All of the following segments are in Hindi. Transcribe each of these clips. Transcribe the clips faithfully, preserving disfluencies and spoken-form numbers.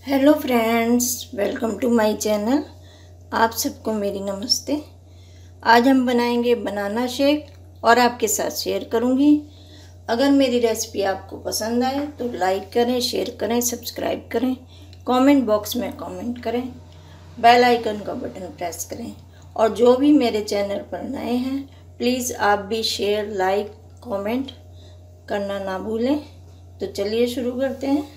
Hello friends, welcome to my channel. आप सबको मेरी नमस्ते। आज हम बनाएंगे बनाना शेक और आपके साथ शेयर करूंगी। अगर मेरी रेसिपी आपको पसंद आए तो लाइक करें, शेयर करें, सब्सक्राइब करें, कमेंट बॉक्स में कमेंट करें, बेल आइकन का बटन प्रेस करें। और जो भी मेरे चैनल पर नए हैं प्लीज़ आप भी शेयर, लाइक, कमेंट करना ना भूलें। तो चलिए शुरू करते हैं।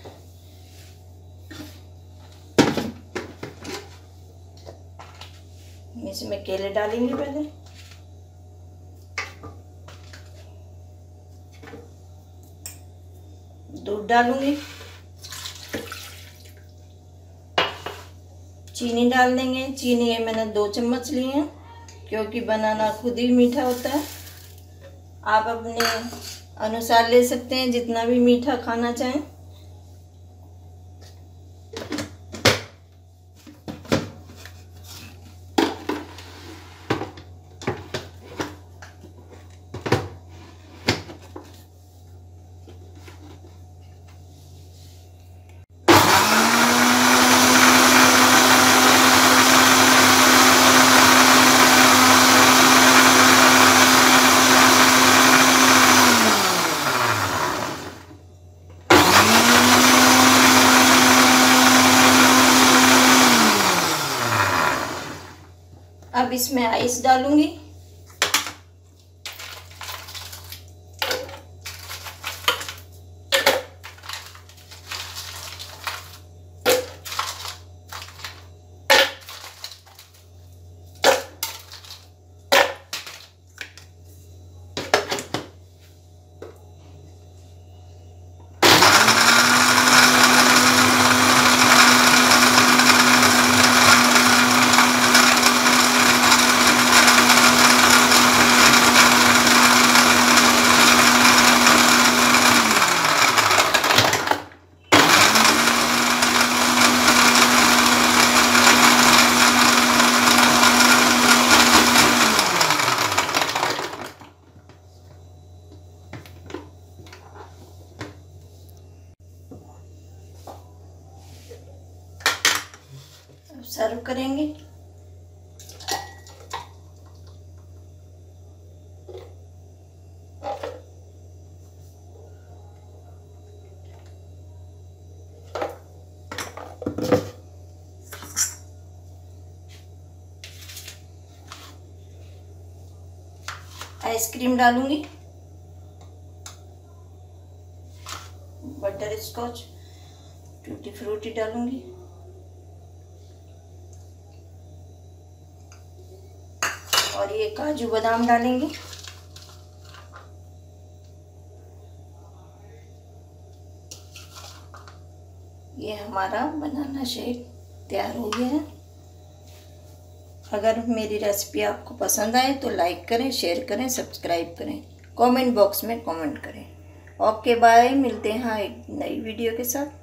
इसमें केले डालेंगे, पहले दूध डालूंगी, चीनी डाल देंगे। चीनी ये मैंने दो चम्मच ली है क्योंकि बनाना खुद ही मीठा होता है। आप अपने अनुसार ले सकते हैं, जितना भी मीठा खाना चाहें। अब इसमें आइस डालूंगी। सर्व करेंगे। आइसक्रीम डालूंगी, बटर स्कॉच, टूटी फ्रूटी डालूंगी, और ये काजू बादाम डालेंगे। ये हमारा बनाना शेक तैयार हो गया है। अगर मेरी रेसिपी आपको पसंद आए तो लाइक करें, शेयर करें, सब्सक्राइब करें, कमेंट बॉक्स में कमेंट करें। ओके बाय, मिलते हैं एक नई वीडियो के साथ।